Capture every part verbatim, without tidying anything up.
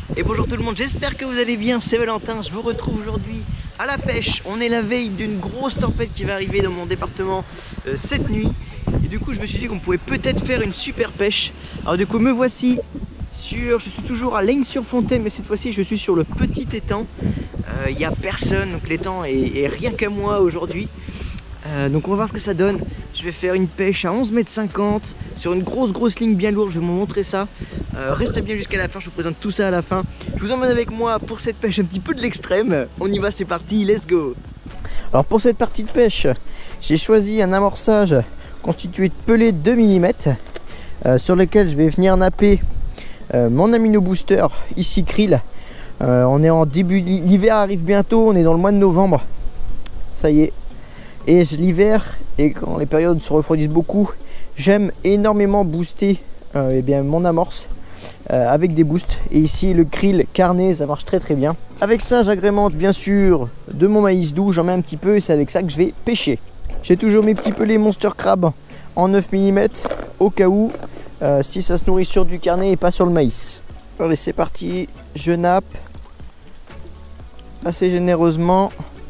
Et bonjour tout le monde, j'espère que vous allez bien, c'est Valentin, je vous retrouve aujourd'hui à la pêche. On est la veille d'une grosse tempête qui va arriver dans mon département euh, cette nuit. Et du coup je me suis dit qu'on pouvait peut-être faire une super pêche. Alors du coup me voici sur, je suis toujours à Laigne-sur-Fontaine, mais cette fois-ci je suis sur le petit étang. Il n'y a personne, donc l'étang est, est rien qu'à moi aujourd'hui. Euh, donc on va voir ce que ça donne. Je vais faire une pêche à onze mètres cinquante sur une grosse grosse ligne bien lourde, je vais vous montrer ça. Euh, restez bien jusqu'à la fin, je vous présente tout ça à la fin. Je vous emmène avec moi pour cette pêche un petit peu de l'extrême. On y va, c'est parti, let's go. Alors pour cette partie de pêche, j'ai choisi un amorçage constitué de pelés de deux millimètres euh, sur lequel je vais venir napper euh, mon amino booster ici krill. Euh, on est en début, l'hiver arrive bientôt, on est dans le mois de novembre. Ça y est. Et l'hiver, et quand les périodes se refroidissent beaucoup, j'aime énormément booster euh, eh bien, mon amorce euh, avec des boosts. Et ici, le krill carné, ça marche très très bien. Avec ça, j'agrémente bien sûr de mon maïs doux, j'en mets un petit peu et c'est avec ça que je vais pêcher. J'ai toujours mes petits pelés Monster Crab en neuf millimètres au cas où, euh, si ça se nourrit sur du carné et pas sur le maïs. Allez, c'est parti, je nappe assez généreusement.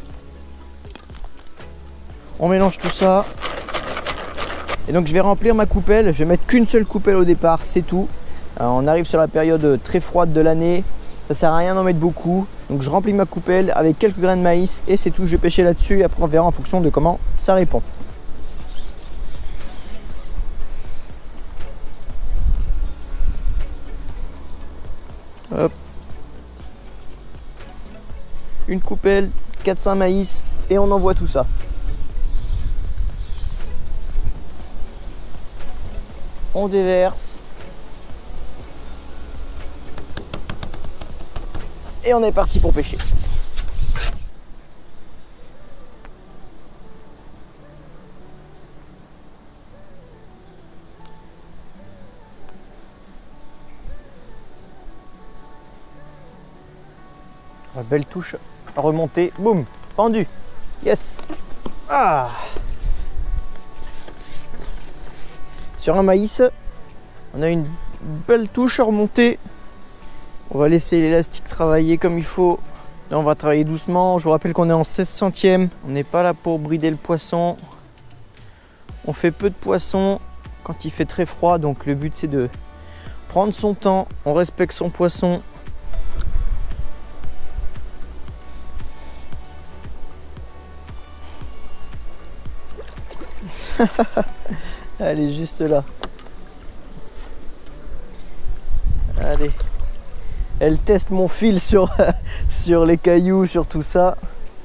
On mélange tout ça. Et donc je vais remplir ma coupelle. Je vais mettre qu'une seule coupelle au départ, c'est tout. Alors, on arrive sur la période très froide de l'année. Ça sert à rien d'en mettre beaucoup. Donc je remplis ma coupelle avec quelques grains de maïs et c'est tout. Je vais pêcher là-dessus et après on verra en fonction de comment ça répond. Hop. Une coupelle, quatre cinq maïs et on envoie tout ça. On déverse et on est parti pour pêcher. La belle touche à remonter, boum, pendu, yes. Ah. Sur un maïs, on a une belle touche à remonter. On va laisser l'élastique travailler comme il faut. Là, on va travailler doucement. Je vous rappelle qu'on est en seize centièmes. On n'est pas là pour brider le poisson. On fait peu de poissons quand il fait très froid. Donc le but, c'est de prendre son temps. On respecte son poisson. Elle est juste là. Allez. Elle teste mon fil sur, sur les cailloux, sur tout ça.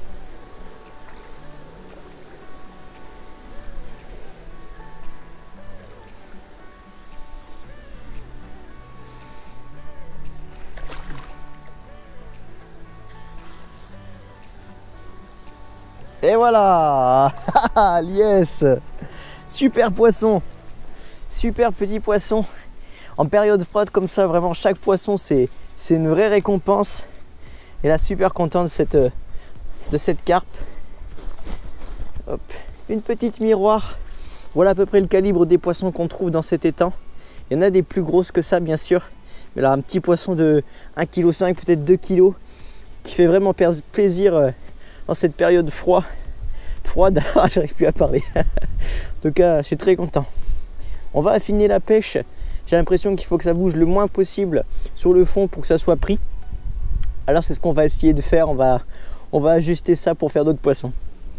Et voilà. Yes. Super poisson, super petit poisson. En période froide comme ça, vraiment chaque poisson c'est une vraie récompense. Et là, super content de cette, de cette carpe. Hop. Une petite miroir. Voilà à peu près le calibre des poissons qu'on trouve dans cet étang. Il y en a des plus grosses que ça bien sûr. Mais là un petit poisson de un virgule cinq kilos, peut-être deux kilos, qui fait vraiment plaisir dans cette période froide. Froide, j'arrive plus à parler. En tout cas, je suis très content. On va affiner la pêche. J'ai l'impression qu'il faut que ça bouge le moins possible sur le fond pour que ça soit pris. Alors c'est ce qu'on va essayer de faire. On va, on va ajuster ça pour faire d'autres poissons.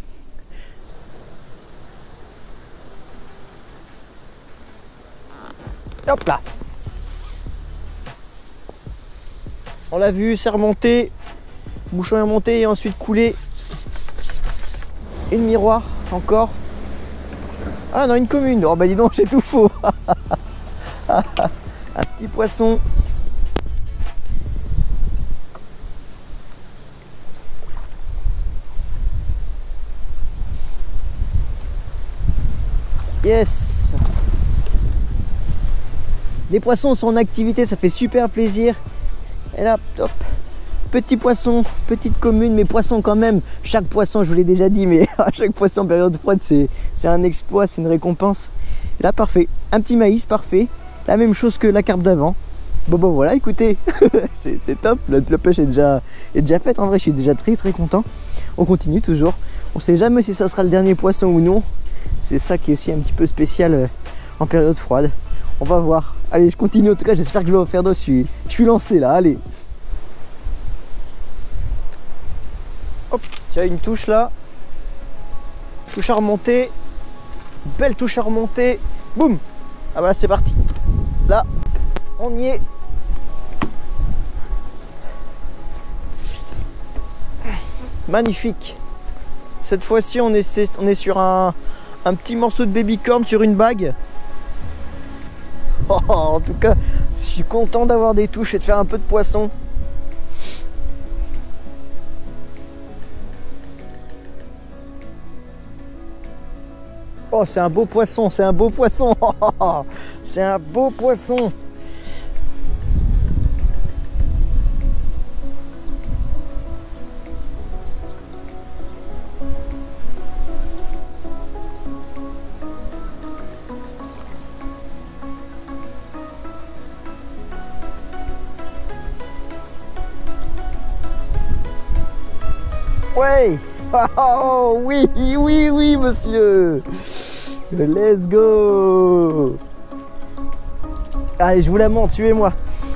Hop là. On l'a vu, c'est remonté. Bouchon est remonté et ensuite coulé. Une miroir encore. Ah non, une commune. Oh bah dis donc, j'ai tout faux. Un petit poisson. Yes. Les poissons sont en activité, ça fait super plaisir. Et là, hop. Petit poisson, petite commune, mais poisson quand même. Chaque poisson, je vous l'ai déjà dit, mais chaque poisson en période froide, c'est un exploit, c'est une récompense. Et là, parfait. Un petit maïs, parfait. La même chose que la carpe d'avant. Bon bah voilà, écoutez, c'est top, la, la pêche est déjà, est déjà faite. En vrai, je suis déjà très très content. On continue toujours. On sait jamais si ça sera le dernier poisson ou non. C'est ça qui est aussi un petit peu spécial euh, en période froide. On va voir. Allez, je continue. En tout cas, j'espère que je vais en faire d'autres. Je suis, je suis lancé là. Allez. Hop, tiens, une touche là. Touche à remonter. Belle touche à remonter. Boum. Ah voilà, c'est parti. Là, on y est. Magnifique. Cette fois-ci, on est, on est sur un, un petit morceau de baby corn sur une bague. Oh, en tout cas, je suis content d'avoir des touches et de faire un peu de poisson. Oh, c'est un beau poisson, c'est un beau poisson. C'est un beau poisson. Ouais. Oh oui, oui, oui, monsieur. Let's go. Allez, je vous la montre, suivez-moi.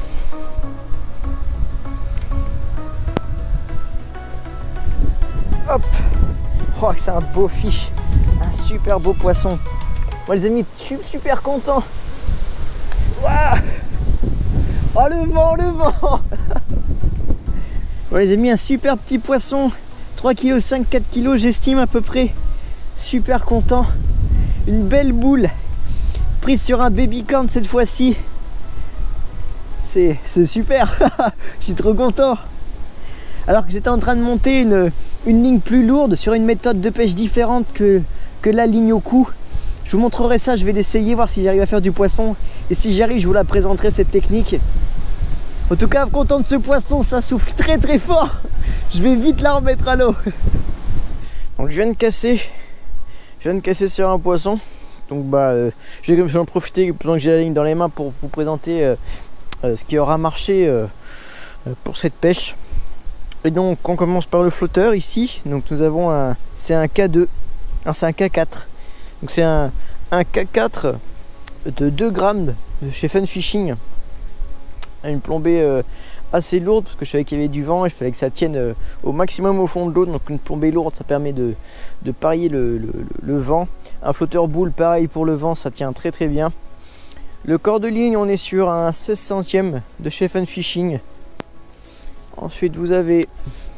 Hop. Oh, c'est un beau fiche. Un super beau poisson. Moi, les amis, je suis super content. Waouh. Oh, le vent, le vent. Bon, les amis, un super petit poisson. trois virgule cinq kilos, quatre kilos, j'estime à peu près. Super content. Une belle boule prise sur un baby corn cette fois-ci. C'est super. Je suis trop content. Alors que j'étais en train de monter une, une ligne plus lourde sur une méthode de pêche différente que, que la ligne au cou. Je vous montrerai ça, je vais l'essayer, voir si j'arrive à faire du poisson. Et si j'y arrive, je vous la présenterai cette technique. En tout cas, content de ce poisson, ça souffle très très fort. Je vais vite la remettre à l'eau. Donc je viens de casser. Je viens de casser sur un poisson. Donc bah euh, je vais en profiter pendant que j'ai la ligne dans les mains pour vous présenter euh, euh, ce qui aura marché euh, pour cette pêche. Et donc on commence par le flotteur ici. Donc nous avons un. C'est un K deux. Non, c'est un K quatre. Donc c'est un, un K quatre de deux grammes de chez Fun Fishing. Une plombée euh, assez lourde parce que je savais qu'il y avait du vent et il fallait que ça tienne euh, au maximum au fond de l'eau. Donc une plombée lourde, ça permet de, de parier le, le, le vent. Un flotteur boule, pareil pour le vent, ça tient très très bien. Le corps de ligne, on est sur un seize centièmes de chez Fun Fishing. Ensuite vous avez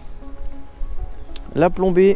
la plombée.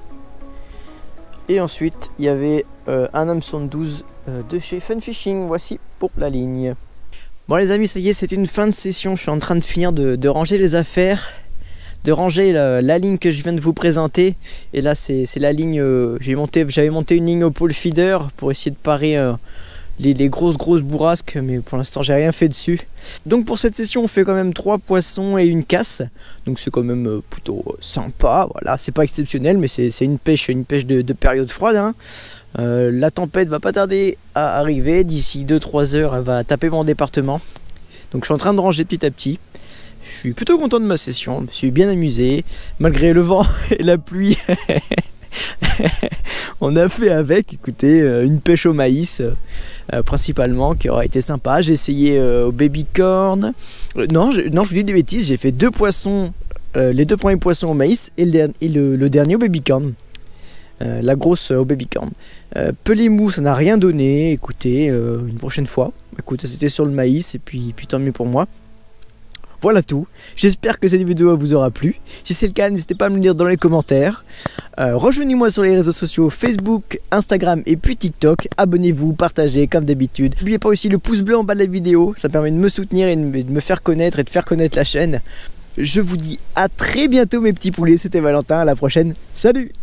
Et ensuite il y avait euh, un hameçon de douze euh, de chez Fun Fishing. Voici pour la ligne. Bon les amis, ça y est, c'est une fin de session. Je suis en train de finir de, de ranger les affaires, de ranger la, la ligne que je viens de vous présenter. Et là c'est la ligne, euh, j'avais monté, monté une ligne au pole feeder pour essayer de parer euh, les, les grosses grosses bourrasques, mais pour l'instant j'ai rien fait dessus. Donc pour cette session on fait quand même trois poissons et une casse. Donc c'est quand même euh, plutôt sympa, voilà, c'est pas exceptionnel, mais c'est une pêche, une pêche de, de période froide, hein. Euh, la tempête va pas tarder à arriver, d'ici deux trois heures elle va taper mon département. Donc je suis en train de ranger petit à petit. Je suis plutôt content de ma session, je me suis bien amusé, malgré le vent et la pluie. On a fait avec, écoutez, une pêche au maïs euh, principalement, qui aura été sympa. J'ai essayé euh, au baby corn. Euh, non, je, non, je vous dis des bêtises, j'ai fait deux poissons, euh, les deux premiers poissons au maïs et le, et le, le dernier au baby corn. Euh, la grosse euh, au baby corn. Euh, pelé mou, ça n'a rien donné. Écoutez, euh, une prochaine fois. Écoutez, c'était sur le maïs et puis, puis tant mieux pour moi. Voilà tout. J'espère que cette vidéo vous aura plu. Si c'est le cas, n'hésitez pas à me le dire dans les commentaires. Euh, Rejoignez-moi sur les réseaux sociaux Facebook, Instagram et puis TikTok. Abonnez-vous, partagez comme d'habitude. N'oubliez pas aussi le pouce bleu en bas de la vidéo. Ça permet de me soutenir et de me faire connaître et de faire connaître la chaîne. Je vous dis à très bientôt mes petits poulets. C'était Valentin. À la prochaine. Salut!